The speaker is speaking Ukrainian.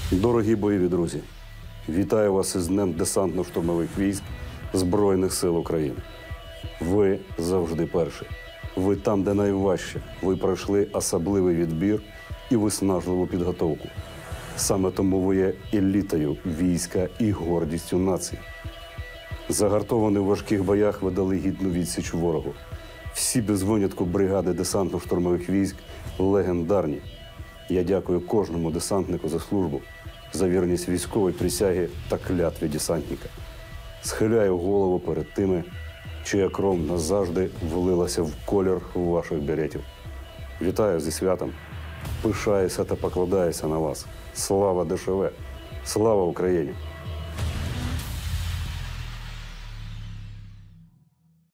Дорогі бойові друзі, вітаю вас із Днем Десантно-штурмових військ Збройних сил України. Ви завжди перші. Ви там, де найважче. Ви пройшли особливий відбір і виснажливу підготовку. Саме тому ви є елітою війська і гордістю нації. Загартовані в важких боях ви дали гідну відсіч ворогу. Всі без винятку бригади десантно-штурмових військ легендарні. Я дякую кожному десантнику за службу, за вірність військової присяги та клятві десантника. Схиляю голову перед тими, чия кров назавжди влилася в колір ваших беретів. Вітаю зі святом. Пишаюся та покладаюся на вас. Слава ДШВ! Слава Україні!